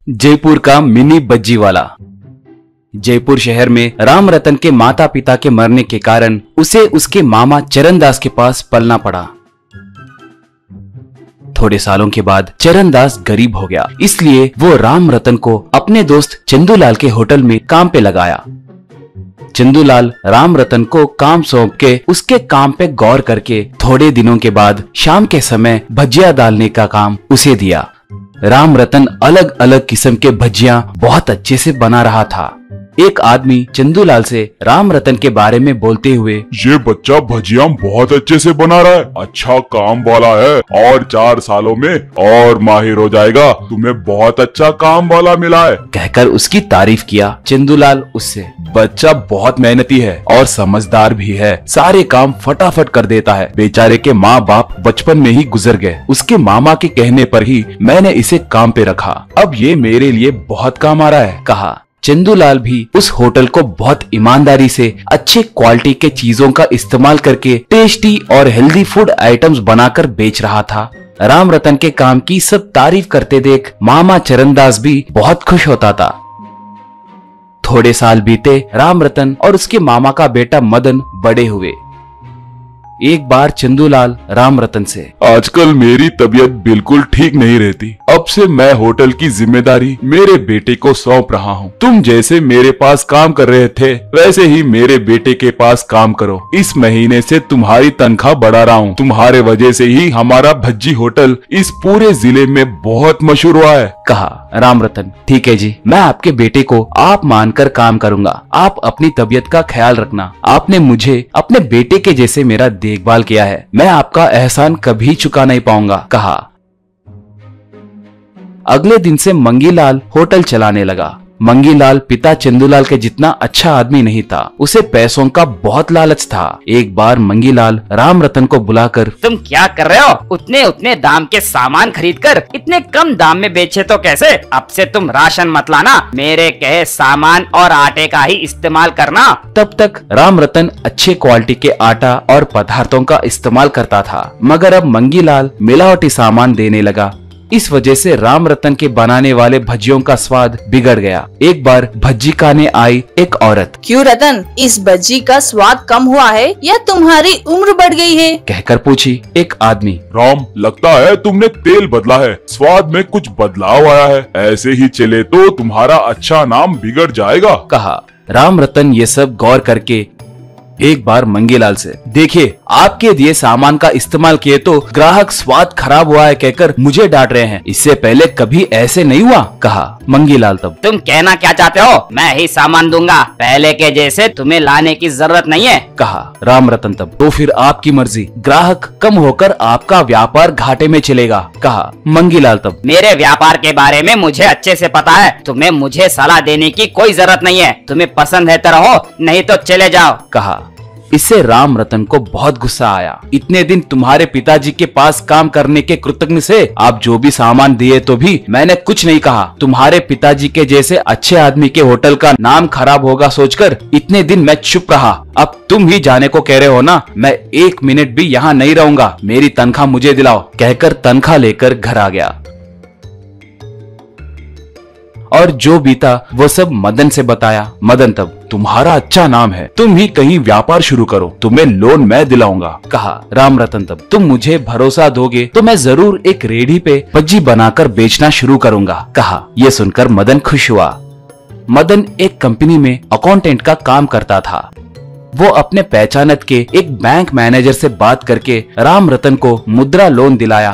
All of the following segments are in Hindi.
जयपुर का मिनी भज्जी वाला। जयपुर शहर में राम रतन के माता पिता के मरने के कारण उसे उसके मामा चरणदास के पास पलना पड़ा। थोड़े सालों के बाद चरणदास गरीब हो गया, इसलिए वो राम रतन को अपने दोस्त चंदूलाल के होटल में काम पे लगाया। चंदूलाल राम रतन को काम सौंप के उसके काम पे गौर करके थोड़े दिनों के बाद शाम के समय भजिया डालने का काम उसे दिया। राम रतन अलग अलग किस्म के भजिया बहुत अच्छे से बना रहा था। एक आदमी चंदूलाल से राम रतन के बारे में बोलते हुए, ये बच्चा भजिया बहुत अच्छे से बना रहा है, अच्छा काम वाला है और 4 सालों में और माहिर हो जाएगा, तुम्हें बहुत अच्छा काम वाला मिला है, कहकर उसकी तारीफ किया। चंदूलाल उससे, बच्चा बहुत मेहनती है और समझदार भी है, सारे काम फटाफट कर देता है, बेचारे के माँ बाप बचपन में ही गुजर गए, उसके मामा के कहने पर ही मैंने इसे काम पे रखा, अब ये मेरे लिए बहुत काम आ रहा है, कहा। चंदूलाल भी उस होटल को बहुत ईमानदारी से अच्छे क्वालिटी के चीजों का इस्तेमाल करके टेस्टी और हेल्दी फूड आइटम्स बनाकर बेच रहा था। राम रतन के काम की सब तारीफ करते देख मामा चरणदास भी बहुत खुश होता था। थोड़े साल बीते, राम रतन और उसके मामा का बेटा मदन बड़े हुए। एक बार चंदूलाल राम रतन से, आजकल मेरी तबीयत बिल्कुल ठीक नहीं रहती, अब से मैं होटल की जिम्मेदारी मेरे बेटे को सौंप रहा हूँ, तुम जैसे मेरे पास काम कर रहे थे वैसे ही मेरे बेटे के पास काम करो, इस महीने से तुम्हारी तनख्वाह बढ़ा रहा हूँ, तुम्हारे वजह से ही हमारा भज्जी होटल इस पूरे जिले में बहुत मशहूर हुआ है, कहा। राम रतन, ठीक है जी, मैं आपके बेटे को आप मानकर काम करूंगा, आप अपनी तबीयत का ख्याल रखना, आपने मुझे अपने बेटे के जैसे मेरा देखभाल किया है, मैं आपका एहसान कभी चुका नहीं पाऊंगा, कहा। अगले दिन से मंगीलाल होटल चलाने लगा। मंगीलाल पिता चंदूलाल के जितना अच्छा आदमी नहीं था, उसे पैसों का बहुत लालच था। एक बार मंगीलाल राम रतन को बुलाकर, तुम क्या कर रहे हो? उतने उतने दाम के सामान खरीद कर इतने कम दाम में बेचे तो कैसे? अब से तुम राशन मत लाना, मेरे कहे सामान और आटे का ही इस्तेमाल करना। तब तक राम रतन अच्छे क्वालिटी के आटा और पदार्थों का इस्तेमाल करता था, मगर अब मंगीलाल मिलावटी सामान देने लगा। इस वजह से राम रतन के बनाने वाले भजियों का स्वाद बिगड़ गया। एक बार भज्जी खाने आई एक औरत, क्यों रतन, इस भज्जी का स्वाद कम हुआ है या तुम्हारी उम्र बढ़ गई है? कहकर पूछी एक आदमी। राम, लगता है तुमने तेल बदला है, स्वाद में कुछ बदलाव आया है, ऐसे ही चले तो तुम्हारा अच्छा नाम बिगड़ जाएगा, कहा। राम रतन ये सब गौर करके एक बार मंगीलाल से, देखिए आपके दिए सामान का इस्तेमाल किए तो ग्राहक स्वाद खराब हुआ है कहकर मुझे डांट रहे हैं, इससे पहले कभी ऐसे नहीं हुआ, कहा। मंगीलाल तब, तुम कहना क्या चाहते हो? मैं ही सामान दूंगा, पहले के जैसे तुम्हें लाने की जरूरत नहीं है, कहा। राम रतन तब, तो फिर आपकी मर्जी, ग्राहक कम होकर आपका व्यापार घाटे में चलेगा, कहा। मंगीलाल तब, मेरे व्यापार के बारे में मुझे अच्छे से पता है, तुम्हें मुझे सलाह देने की कोई जरूरत नहीं है, तुम्हें पसंद है तो रहो, नहीं तो चले जाओ, कहा। इससे राम रतन को बहुत गुस्सा आया। इतने दिन तुम्हारे पिताजी के पास काम करने के कृतज्ञ से आप जो भी सामान दिए तो भी मैंने कुछ नहीं कहा। तुम्हारे पिताजी के जैसे अच्छे आदमी के होटल का नाम खराब होगा सोचकर इतने दिन मैं चुप रहा। अब तुम ही जाने को कह रहे हो ना, मैं 1 मिनट भी यहाँ नहीं रहूंगा, मेरी तनख्वाह मुझे दिलाओ, कहकर तनख्वाह लेकर घर आ गया। और जो बीता वो सब मदन से बताया। मदन तब, तुम्हारा अच्छा नाम है, तुम ही कहीं व्यापार शुरू करो, तुम्हें लोन मैं दिलाऊंगा, कहा। राम रतन तब, तुम मुझे भरोसा दोगे तो मैं जरूर एक रेडी पे भज्जी बनाकर बेचना शुरू करूंगा, कहा। यह सुनकर मदन खुश हुआ। मदन एक कंपनी में अकाउंटेंट का काम करता था। वो अपने पहचानत के एक बैंक मैनेजर से बात करके राम रतन को मुद्रा लोन दिलाया।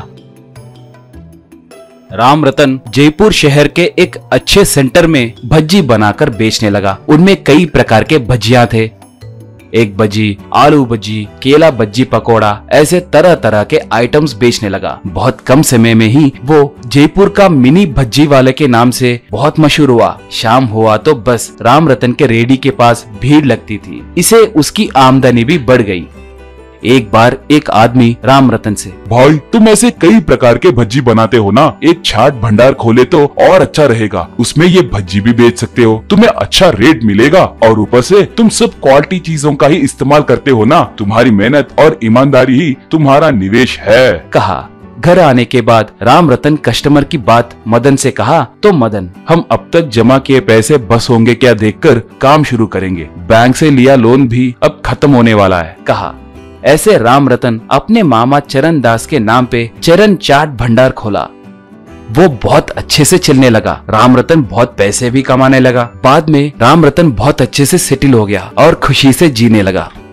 राम रतन जयपुर शहर के एक अच्छे सेंटर में भज्जी बनाकर बेचने लगा। उनमें कई प्रकार के भजिया थे, एक भज्जी, आलू भज्जी, केला भज्जी पकोड़ा, ऐसे तरह तरह के आइटम्स बेचने लगा। बहुत कम समय में ही वो जयपुर का मिनी भज्जी वाले के नाम से बहुत मशहूर हुआ। शाम हुआ तो बस राम रतन के रेडी के पास भीड़ लगती थी, इससे उसकी आमदनी भी बढ़ गई। एक बार एक आदमी राम रतन से, भाई तुम ऐसे कई प्रकार के भज्जी बनाते हो ना, एक छाट भंडार खोले तो और अच्छा रहेगा, उसमें ये भज्जी भी बेच सकते हो, तुम्हें अच्छा रेट मिलेगा और ऊपर से तुम सब क्वालिटी चीजों का ही इस्तेमाल करते हो ना, तुम्हारी मेहनत और ईमानदारी ही तुम्हारा निवेश है, कहा। घर आने के बाद राम रतन कस्टमर की बात मदन से कहा तो मदन, हम अब तक जमा किए पैसे बस होंगे क्या देखकर काम शुरू करेंगे। बैंक से लिया लोन भी अब खत्म होने वाला है। कहा। ऐसे राम रतन अपने मामा चरण दास के नाम पे चरण चाट भंडार खोला। वो बहुत अच्छे से चलने लगा। राम रतन बहुत पैसे भी कमाने लगा। बाद में राम रतन बहुत अच्छे से सेटल हो गया और खुशी से जीने लगा।